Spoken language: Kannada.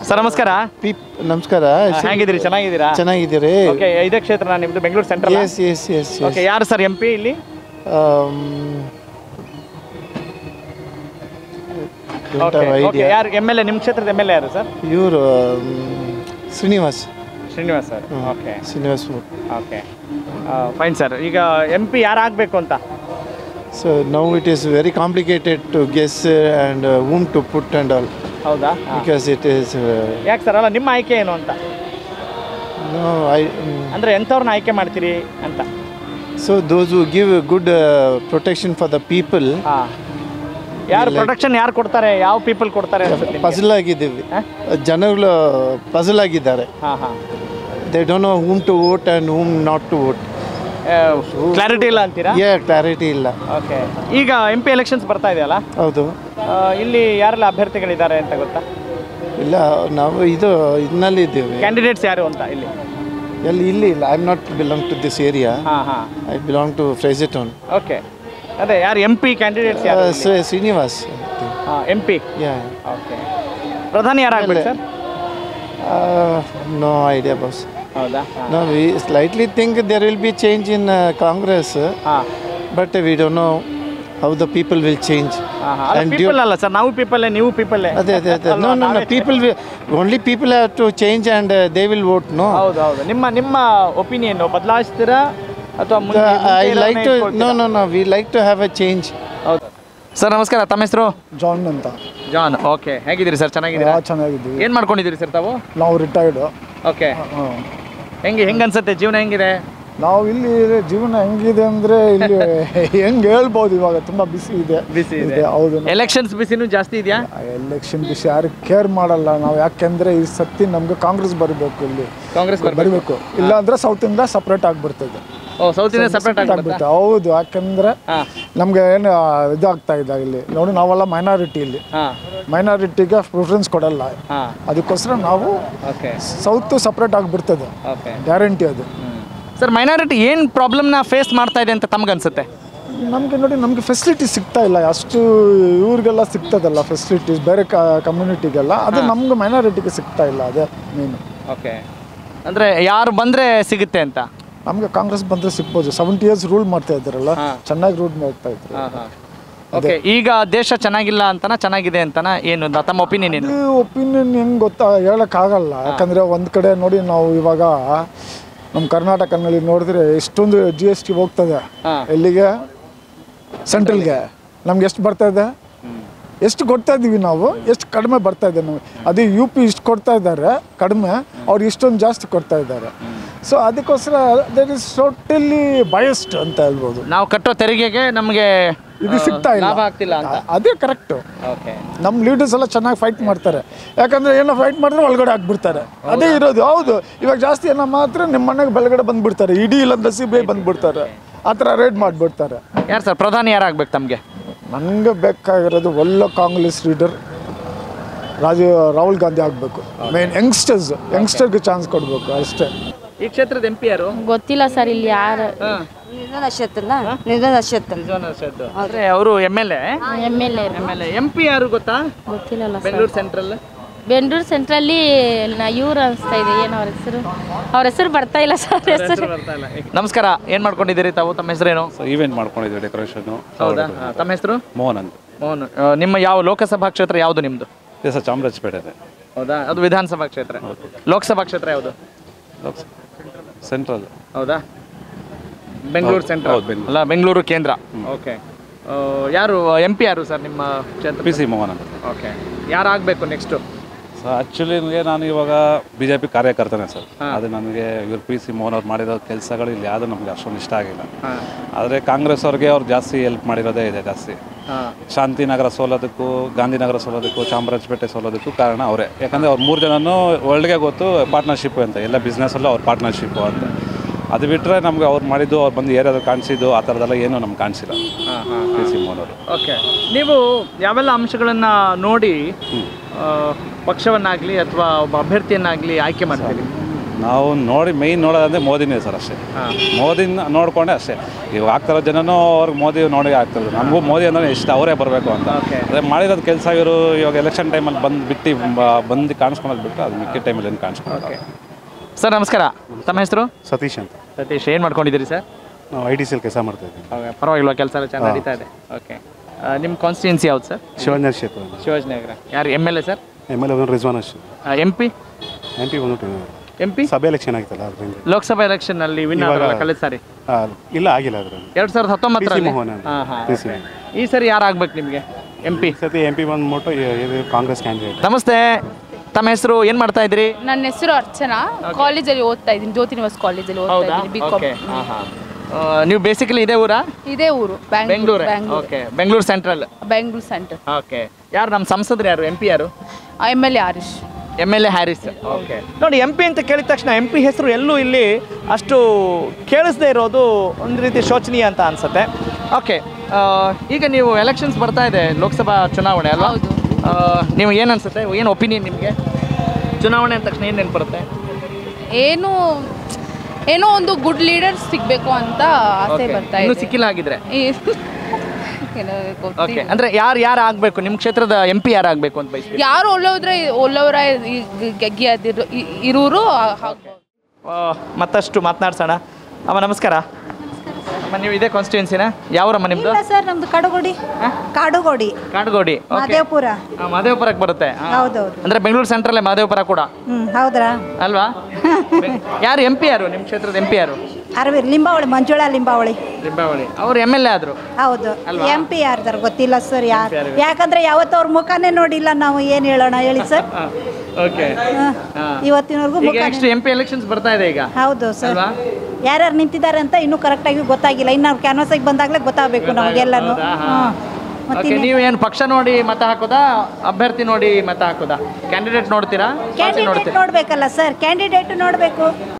ಸರ್ ನಮಸ್ಕಾರ. ನಮಸ್ಕಾರ. ಹೇಗಿದ್ದೀರಿ? ಚೆನ್ನಾಗಿದ್ದೀರಾ? ಚೆನ್ನಾಗಿದ್ದೀರಿ. ಓಕೆ, ಇದೇ ಕ್ಷೇತ್ರ ನಿಮ್ಮದು ಬೆಂಗಳೂರು ಸೆಂಟ್ರಲ್? ಎಸ್. ಓಕೆ, ಯಾರು ಸರ್ ಎಂ ಪಿ ಇಲ್ಲಿ? ಓಕೆ, ಯಾರು ಎಮ್ ಎಲ್ ಎ? ನಿಮ್ಮ ಕ್ಷೇತ್ರದ ಎಮ್ ಎಲ್ ಎ ಯಾರು ಸರ್? ಇವರು Srinivas sir. Okay, Srinivas. Okay, fine sir. ಈಗ ಎಂ ಪಿ ಯಾರು ಆಗಬೇಕು ಅಂತ? So now it is very complicated to guess and whom to put and all. ಹೌದಾ? ಬಿಕಾಸ್ ಇಟ್ ಈಸ್ ಯಾಕೆ ಸರ್? ಅಲ್ಲ, ನಿಮ್ಮ ಆಯ್ಕೆ ಏನು ಅಂತ? ನೋ ಅಂದರೆ ಎಂಥವ್ರನ್ನ ಆಯ್ಕೆ ಮಾಡ್ತೀರಿ ಅಂತ? So those who give good protection for the people. ಯಾರು ಪ್ರೊಟೆಕ್ಷನ್ ಯಾರು ಕೊಡ್ತಾರೆ? ಯಾವ ಪೀಪಲ್ ಕೊಡ್ತಾರೆ? ಪಜಲ್ ಆಗಿದ್ದೀವಿ, ಜನಗಳು ಪಜಲ್ ಆಗಿದ್ದಾರೆ. They don't know whom to vote and whom not to vote. Clarity ಇಲ್ಲ ಅಂತೀರಾ? ಕ್ಲಾರಿಟಿ ಇಲ್ಲ. ಓಕೆ, ಈಗ ಎಂ ಪಿ ಎಲೆಕ್ಷನ್ಸ್ ಬರ್ತಾ ಇದೆಯಲ್ಲ? ಹೌದು. ಇಲ್ಲಿ ಯಾರೆಲ್ಲ ಅಭ್ಯರ್ಥಿಗಳಿದ್ದಾರೆ ಅಂತ ಗೊತ್ತಾ? ಇಲ್ಲ, ನಾವು ಇದರಲ್ಲಿ ಇದ್ದೇವೆ. ಕ್ಯಾಂಡಿಡೇಟ್ಸ್ ಯಾರು ಅಂತ ಇಲ್ಲಿ? ಇಲ್ಲಿ ಇಲ್ಲ. I am not belong to this area. I belong to Frazer Town. Okay, ಅದೇ ಯಾರು ಎಂ ಪಿ ಕ್ಯಾಂಡಿಡೇಟ್ಸ್ ಯಾರು? Srinivas M P. ಓಕೆ, ಪ್ರಧಾನಿ ಯಾರಾಗಬೇಕು ಸರ್? No idea boss. ಹೌದಾ? No, we slightly think there will be change in Congress, but we don't know how the people will change. And people ಅಲ್ಲ ಸರ್, ನಾವು ಪೀಪಲ್, ನೀವು ಪೀಪಲ್. ಅದೇ no people will, only people have to change and they will vote. No. ಹೌದು. ನಿಮ್ಮ ಒಪಿನಿಯನ್ ಬದಲಾಯಿಸ್ತೀರಾ ಅಥವಾ ಮುಂದೆ? I like to no we like to have a change. ಹೌದು ಸರ್. ನಮಸ್ಕಾರ, ತಮ್ಮ ಹೆಸರು? ಜಾನ್ ಅಂತ. ಜಾನ್. ಓಕೆ, ಹೇಗಿದ್ದೀರಿ ಸರ್? ಚೆನ್ನಾಗಿದ್ದೀರಾ? ಚೆನ್ನಾಗಿದ್ದೀವಿ. ಏನು ಮಾಡ್ಕೊಂಡಿದ್ದೀರಿ ಸರ್ ತಾವು? ನಾವು ರಿಟೈರ್ಡ್. ಓಕೆ, ಹೆಂಗೆ ಅನ್ಸುತ್ತೆ ಜೀವನ? ಹೆಂಗಿದೆ? ನಾವು ಇಲ್ಲಿ ಜೀವನ ಹೆಂಗಿದೆ ಅಂದರೆ ಇಲ್ಲಿ ಹೆಂಗೆ ಹೇಳ್ಬೋದು, ಇವಾಗ ತುಂಬ ಬಿಸಿ ಇದೆ. ಹೌದು. ಎಲೆಕ್ಷನ್ಸ್ ಬಿಸಿನೂ ಜಾಸ್ತಿ ಇದೆಯಾ? ಎಲೆಕ್ಷನ್ ಬಿಸಿ ಯಾರು ಕೇರ್ ಮಾಡಲ್ಲ. ನಾವು ಯಾಕೆಂದರೆ ಈ ಸತಿ ನಮ್ಗೆ ಕಾಂಗ್ರೆಸ್ ಬರಬೇಕು. ಇಲ್ಲಿ ಕಾಂಗ್ರೆಸ್ ಬರಬೇಕು, ಇಲ್ಲ ಅಂದರೆ ಸೌತಿಂದ ಸಪ್ರೇಟ್ ಆಗಿಬಿಡ್ತದೆ. ಸೌತ್ ಇಂಡಿಯಾ ಸಪ್ರೇಟ್ ಆಗ್ಬಿಡುತ್ತೆ. ಹೌದು, ಯಾಕಂದ್ರೆ ನಮ್ಗೆ ಏನು ಇದಾಗ್ತಾ ಇದೆ ಇಲ್ಲಿ ನೋಡಿ. ನಾವೆಲ್ಲ ಮೈನಾರಿಟಿ, ಇಲ್ಲಿ ಮೈನಾರಿಟಿಗೆ ಪ್ರಿಫರೆನ್ಸ್ ಕೊಡಲ್ಲ. ಅದಕ್ಕೋಸ್ಕರ ನಾವು ಸೌತ್ ಸಪ್ರೇಟ್ ಆಗಿಬಿಡ್ತದೆ, ಗ್ಯಾರಂಟಿ ಅದು. ಸರ್, ಮೈನಾರಿಟಿ ಏನು ಪ್ರಾಬ್ಲಮ್ನ ಫೇಸ್ ಮಾಡ್ತಾ ಇದೆ ಅಂತ ತಮ್ಗನ್ಸುತ್ತೆ? ನಮಗೆ ನೋಡಿ, ನಮಗೆ ಫೆಸಿಲಿಟಿ ಸಿಗ್ತಾ ಇಲ್ಲ ಅಷ್ಟು. ಇವ್ರಿಗೆಲ್ಲ ಸಿಗ್ತದಲ್ಲ ಫೆಸಿಲಿಟೀಸ್, ಬೇರೆ ಕಮ್ಯುನಿಟಿಗೆಲ್ಲ. ಅದು ನಮ್ಗೆ ಮೈನಾರಿಟಿಗೆ ಸಿಗ್ತಾ ಇಲ್ಲ, ಅದೇ ಮೇನು. ಓಕೆ, ಅಂದರೆ ಯಾರು ಬಂದರೆ ಸಿಗುತ್ತೆ ಅಂತ? ನಮಗೆ ಕಾಂಗ್ರೆಸ್ ಬಂದರೆ ಸಿಗ್ಬೋದು. 70 years ರೂಲ್ ಮಾಡ್ತಾ ಇದ್ದಾರಲ್ಲ, ಚೆನ್ನಾಗಿ ರೂಲ್ ಮಾಡ್ತಾ ಇದ್ರು. ಓಕೆ, ಈಗ ದೇಶ ಚೆನ್ನಾಗಿಲ್ಲ ಅಂತನಾ ಚೆನ್ನಾಗಿದೆ ಅಂತನಾ? ಏನು ತಮ್ಮ ಒಪಿನಿಯನ್ ಏನು? ಒಪಿನಿಯನ್ ಹೆಂಗೆ ಗೊತ್ತಾ, ಹೇಳೋಕ್ಕಾಗಲ್ಲ. ಯಾಕಂದರೆ ಒಂದು ಕಡೆ ನೋಡಿ, ನಾವು ಇವಾಗ ನಮ್ಮ ಕರ್ನಾಟಕನಲ್ಲಿ ನೋಡಿದ್ರೆ ಎಷ್ಟೊಂದು GST ಹೋಗ್ತದೆ. ಎಲ್ಲಿಗೆ? ಸೆಂಟ್ರಲ್ಗೆ. ನಮ್ಗೆ ಎಷ್ಟು ಬರ್ತಾ ಇದೆ? ಎಷ್ಟು ಕೊಡ್ತಾ ಇದ್ದೀವಿ ನಾವು, ಎಷ್ಟು ಕಡಿಮೆ ಬರ್ತಾ ಇದೆ ನಮಗೆ. ಅದೇ UP ಇಷ್ಟು ಕೊಡ್ತಾ ಇದ್ದಾರೆ ಕಡಿಮೆ, ಅವ್ರು ಇಷ್ಟೊಂದು ಜಾಸ್ತಿ ಕೊಡ್ತಾ ಇದ್ದಾರೆ. ಸೊ ಅದಕ್ಕೋಸ್ಕರ ದಟ್ ಇಸ್ ಟೋಟಲಿ ಬಯಸ್ಡ್ ಅಂತ ಹೇಳ್ಬೋದು. ನಾವು ಕಟ್ಟೋ ತೆರಿಗೆಗೆ ನಮಗೆ ಇದು ಸಿಗ್ತಾ ಇಲ್ಲ, ಲಾಭ ಆಗ್ತಿಲ್ಲ ಅಂತ. ಅದೇ ಕರೆಕ್ಟು. ನಮ್ಮ ಲೀಡರ್ಸ್ ಎಲ್ಲ ಚೆನ್ನಾಗಿ ಫೈಟ್ ಮಾಡ್ತಾರೆ. ಯಾಕಂದರೆ ಏನೋ ಫೈಟ್ ಮಾಡಿದ್ರೆ ಒಳಗಡೆ ಹಾಕ್ಬಿಡ್ತಾರೆ, ಅದೇ ಇರೋದು. ಹೌದು, ಇವಾಗ ಜಾಸ್ತಿ ಏನೋ ಮಾತ್ರ ನಿಮ್ಮ ಮನೆಗೆ ಬೆಳಗಡೆ ಬಂದುಬಿಡ್ತಾರೆ, ಇಡೀ ಇಲ್ಲಂದ್ರೆ CBI ಬಂದುಬಿಡ್ತಾರೆ, ಆ ಥರ ರೇಡ್ ಮಾಡಿಬಿಡ್ತಾರೆ. ಯಾರು ಸರ್ ಪ್ರಧಾನಿ ಯಾರಾಗಬೇಕು ತಮಗೆ? ನನಗೆ ಬೇಕಾಗಿರೋದು ಒಳ್ಳೆ ಕಾಂಗ್ರೆಸ್ ಲೀಡರ್ ರಾಹುಲ್ ಗಾಂಧಿ ಆಗಬೇಕು. ಮೇನ್ ಯಂಗ್ಸ್ಟರ್ಗೆ ಚಾನ್ಸ್ ಕೊಡಬೇಕು ಅಷ್ಟೇ. ಈ ಕ್ಷೇತ್ರದ MP ಯಾರು? ಗೊತ್ತಿಲ್ಲ ಸರ್. ಇಲ್ಲಿ ಯಾರು? ಅವರು MLA. MP ಯಾರು ಗೊತ್ತಾ? ಗೊತ್ತಿಲ್ಲ. ಬೆಂಗಳೂರು ಸೆಂಟ್ರಲ್ಲಿ ಇವ್ರು ಅನಿಸ್ತಾ ಇದೆ. ಏನು ಅವ್ರ ಹೆಸರು ಬರ್ತಾ ಇಲ್ಲ ಸರ್. ನಮಸ್ಕಾರ, ಏನು ಮಾಡ್ಕೊಂಡಿದ್ದೀರಿ ತಾವು? ತಮ್ಮ ಹೆಸರೇನು? ಈವೆಂಟ್ ಮಾಡ್ಕೊಂಡಿದ್ದೀವಿ, ಡೆಕೋರೇಷನ್. ಹೌದಾ? ತಮ್ಮ ಹೆಸರು? ಮೋಹನ್ ಅಂತ. ಮೋಹನ್. ನಿಮ್ಮ ಯಾವ ಲೋಕಸಭಾ ಕ್ಷೇತ್ರ ಯಾವುದು ನಿಮ್ಮದು? ಸರ್, ಚಾಮರಾಜಪೇಟೆ. ಹೌದಾ? ಅದು ವಿಧಾನಸಭಾ ಕ್ಷೇತ್ರ. ಲೋಕಸಭಾ ಕ್ಷೇತ್ರ ಯಾವುದು? ಸೆಂಟ್ರಲ್. ಹೌದಾ? ಬೆಂಗಳೂರು ಸೆಂಟ್ರಲ್ ಅಲ್ಲ, ಬೆಂಗಳೂರು ಕೇಂದ್ರ. ಓಕೆ, ಯಾರು MP ಯಾರು ಸರ್ ನಿಮ್ಮ ಕ್ಷೇತ್ರ? PC ಮೋಹನ್ ಅಂತ. ಓಕೆ, ಯಾರಾಗಬೇಕು ನೆಕ್ಸ್ಟು? ಸರ್, ಆ್ಯಕ್ಚುಲಿ ನಾನು ಇವಾಗ BJP ಕಾರ್ಯಕರ್ತನೇ ಸರ್. ಅದು ನನಗೆ ಇವ್ರು PC ಮೋಹನ್ ಅವ್ರು ಮಾಡಿರೋ ಕೆಲಸಗಳು ಇಲ್ಲಿ ಯಾವುದು ನಮಗೆ ಅಷ್ಟೊಂದು ಇಷ್ಟ ಆಗಿಲ್ಲ. ಆದರೆ ಕಾಂಗ್ರೆಸ್ ಅವ್ರಿಗೆ ಅವ್ರು ಜಾಸ್ತಿ ಹೆಲ್ಪ್ ಮಾಡಿರೋದೇ ಇದೆ ಜಾಸ್ತಿ. ಶಾಂತಿನಗರ ಸೋಲೋದಕ್ಕೂ, ಗಾಂಧಿನಗರ ಸೋಲೋದಕ್ಕೂ, ಚಾಮರಾಜಪೇಟೆ ಸೋಲೋದಕ್ಕೂ ಕಾರಣ ಅವರೇ. ಯಾಕಂದರೆ ಅವ್ರು 3 ಜನನೂ ವರ್ಲ್ಡ್ಗೆ ಗೊತ್ತು ಪಾರ್ಟ್ನರ್ಶಿಪ್ಪು ಅಂತ, ಎಲ್ಲ ಬಿಸ್ನೆಸ್ಸಲ್ಲೂ ಅವ್ರ ಪಾರ್ಟ್ನರ್ಶಿಪ್ಪು ಅಂತ. ಅದು ಬಿಟ್ಟರೆ ನಮಗೆ ಅವ್ರು ಮಾಡಿದ್ದು, ಅವ್ರು ಬಂದು ಏರಿಯಾದಲ್ಲಿ ಕಾಣಿಸಿದ್ದು ಆ ಥರದ್ದೆಲ್ಲ ಏನೂ ನಮ್ಗೆ ಕಾಣಿಸಿಲ್ಲ PC ಮೋಹನ್ ಅವರು. ಓಕೆ, ನೀವು ಯಾವೆಲ್ಲ ಅಂಶಗಳನ್ನು ನೋಡಿ ಪಕ್ಷವನ್ನಾಗಲಿ ಅಥವಾ ಒಬ್ಬ ಅಭ್ಯರ್ಥಿಯನ್ನಾಗಲಿ ಆಯ್ಕೆ ಮಾಡ್ತೀರಿ? ನಾವು ನೋಡಿ ಮೇಯ್ನ್ ನೋಡೋದಂದ್ರೆ ಮೋದಿನೇ ಸರ್ ಅಷ್ಟೇ. ಮೋದಿನ ನೋಡ್ಕೊಂಡೆ ಅಷ್ಟೇ. ಇವಾಗ ಆಗ್ತಾರೋ ಜನನೂ ಅವ್ರಿಗೆ ಮೋದಿ ನೋಡಿ ಆಗ್ತದೆ. ನಮಗೂ ಮೋದಿ ಅಂದರೆ ಇಷ್ಟ, ಅವರೇ ಬರಬೇಕು ಅಂತ. ಅದೇ ಮಾಡಿರೋದು ಕೆಲಸ ಇವರು ಇವಾಗ ಎಲೆಕ್ಷನ್ ಟೈಮಲ್ಲಿ ಬಂದು ಕಾಣಿಸ್ಕೊಳೋದು ಬಿಟ್ಟು ಅದು ಮಿಕ್ಕಿದ ಟೈಮಲ್ಲಿ ಏನು ಕಾಣಿಸ್ಕೊಳ್ಳೋದು. ಸರ್ ನಮಸ್ಕಾರ, ತಮ್ಮ ಹೆಸರು? ಸತೀಶ್ ಅಂತ. ಸತೀಶ್, ಏನು ಮಾಡ್ಕೊಂಡಿದ್ದೀರಿ ಸರ್? ನಾವು ITCL ಕೆಲಸ ಮಾಡ್ತಾ ಇದ್ದೀವಿ. ಪರವಾಗಿಲ್ವಾ, ಕೆಲಸ ಎಲ್ಲ ಚೆನ್ನಾಗಿ ನಡೀತಾ ಇದೆ? ಓಕೆ. ನಿಮ್ಮ ಕಾನ್ಸ್ಟಿಟ್ಯೂನ್ಸಿ ಯಾವ್ದು ಸರ್? ಶಿವಾಜಿನಗರ ಕ್ಷೇತ್ರ. ಶಿವಾಜಿನಗರ. ಯಾರು MLA ಸರ್? MLA ಒಂದು ರಿಜ್ವಾನ್ ಅಷ್ಟೇ. MP ಬಂದ್ಬಿಟ್ಟು MP ಸಭೆ ಎಲೆಕ್ಷನ್ ಆಗಿತ್ತಲ್ಲ ಅದರಿಂದ. ಲೋಕಸಭಾ ಎಲೆಕ್ಷನ್ ಅಲ್ಲಿ ವಿನ್ ಆಗಲ್ಲ ಕಳೆದ ಸಾರಿ? ಇಲ್ಲ, ಆಗಿಲ್ಲ ಅದರಲ್ಲಿ. 2019 ಮೋಹನ್ ಈ ಸರಿ ಯಾರು ಆಗ್ಬೇಕು ನಿಮಗೆ MP? ಸತಿ MP ಬಂದ್ಬಿಟ್ಟು ಇದು ಕಾಂಗ್ರೆಸ್ ಕ್ಯಾಂಡಿಡೇಟ್. ನಮಸ್ತೆ, ತಮ್ಮ ಹೆಸರು, ಏನು ಮಾಡ್ತಾ ಇದ್ರಿ? ನನ್ನ ಹೆಸರು ಅರ್ಚನಾ, ಕಾಲೇಜಲ್ಲಿ ಓದ್ತಾ ಇದ್ದೀನಿ, ಜ್ಯೋತಿ ನಿವಾಸ್ ಕಾಲೇಜಲ್ಲಿ ಓದ್ತಾ ಇದ್ದೀನಿ, BCom. ನೀವು ಬೇಸಿಕಲಿ ಇದೇ ಊರಾ? ಇದೇ ಊರು, Bengaluru. Okay, Bengaluru central. Bengaluru centre. Okay. ಯಾರು ನಮ್ಮ ಸಂಸದರು ಯಾರು? MP ಯಾರು? MLA Harish. MLA Haris. Okay. ನೋಡಿ, MP ಅಂತ ಕೇಳಿದ ತಕ್ಷಣ MP ಹೆಸರು ಎಲ್ಲೂ ಇಲ್ಲಿ ಅಷ್ಟು ಕೇಳಿಸದೇ ಇರೋದು ಒಂದು ರೀತಿ ಶೋಚನೀಯ ಅಂತ ಅನ್ಸುತ್ತೆ. ಓಕೆ, ಈಗ ನೀವು ಎಲೆಕ್ಷನ್ಸ್ ಬರ್ತಾ ಇದೆ, ಲೋಕಸಭಾ ಚುನಾವಣೆ ಅಲ್ವಾ? ಹೌದು. ನೀವು ಏನು ಅನ್ಸುತ್ತೆ, ಏನು ಒಪಿನಿಯನ್ ನಿಮಗೆ? ಚುನಾವಣೆ ಅಂದ ತಕ್ಷಣ ಏನು ನೆನಪು ಬರುತ್ತೆ? ಏನೋ ಒಂದು ಗುಡ್ ಲೀಡರ್ ಸಿಗಬೇಕು ಅಂತ ಆಸೆ ಬರ್ತಾ ಇನ್ನೂ ಇದೆ. ಸಿಕ್ಕಿಲ್ಲ ಆಗಿದ್ರೆ? ಏನೋ ಓಕೆ. ಅಂದರೆ ಯಾರು ಆಗಬೇಕು ನಿಮ್ಮ ಕ್ಷೇತ್ರದ MP ಯಾರು ಆಗಬೇಕು ಅಂತ ಬಯಸ್ತೀವಿ? ಯಾರು ಒಳ್ಳೆಯವರ ಇರೋರು ಮತ್ತಷ್ಟು ಮಾತನಾಡ್ಸೋಣ. ಅಮ್ಮ ನಮಸ್ಕಾರ. ಅಮ್ಮ, ನೀವು ಇದೇ ಕಾನ್ಸ್ಟಿಟ್ಯೂನ್ಸಿನ? ಯಾವರಮ್ಮ ನಿಮ್ಮದು? ಸರ್ ನಮ್ದು ಕಾಡುಗೋಡಿ. ಕಾಡುಗೋಡಿ ಮಾದೇವಪುರ. ಮಾದೇವಪುರಕ್ಕೆ ಬರುತ್ತೆ. ಹೌದೌದು. ಅಂದರೆ ಬೆಂಗಳೂರು ಸೆಂಟ್ರಲ್ಲೇ ಮಾದೇವಪುರ ಕೂಡ ಹೌದ್ರಾ? ಅಲ್ವಾ? ಯಾರು MP ಯಾರು ನಿಮ್ಮ ಕ್ಷೇತ್ರದ MP ಯಾರು? ಅರವಿರ್ ಲಿಂಬಾವಳಿ, ಮಂಜುಳಾ ಲಿಂಬಾವಳಿ. ಅವರು MLA ಆದರು? ಹೌದು. MP ಯಾರ್ದಾರ ಗೊತ್ತಿಲ್ಲ ಸರ್. ಯಾಕಂದ್ರೆ ಯಾವತ್ತು ಅವ್ರ ಮುಖಾನೇ ನೋಡಿಲ್ಲ ನಾವು, ಏನು ಹೇಳೋಣ ಹೇಳಿ ಸರ್. ಓಕೆ. ಇವತ್ತಿನವರೆಗೂ ನೆಕ್ಸ್ಟ್ MP ಎಲೆಕ್ಷನ್ಸ್ ಬರ್ತಾ ಇದೆ ಈಗ. ಹೌದು ಸರ್. ಯಾರ್ಯಾರು ನಿಂತಿದ್ದಾರೆ ಅಂತ ಇನ್ನೂ ಕರೆಕ್ಟಾಗಿ ಗೊತ್ತಾಗಿಲ್ಲ. ಇನ್ನು ಅವ್ರು ಕ್ಯಾನ್ವಾಸಿಗೆ ಬಂದಾಗಲೇ ಗೊತ್ತಾಗಬೇಕು ನಮಗೆಲ್ಲನೂ. ನೀವು ಏನು ಪಕ್ಷ ನೋಡಿ ಮತ ಹಾಕೋದಾ, ಅಭ್ಯರ್ಥಿ ನೋಡಿ ಮತ ಹಾಕೋದಾ? ಕ್ಯಾಂಡಿಡೇಟ್ ನೋಡ್ತೀರಾ? ಕ್ಯಾಂಡಿಡೇಟ್ ನೋಡ್ಬೇಕಲ್ಲ ಸರ್, ಕ್ಯಾಂಡಿಡೇಟ್ ನೋಡಬೇಕು.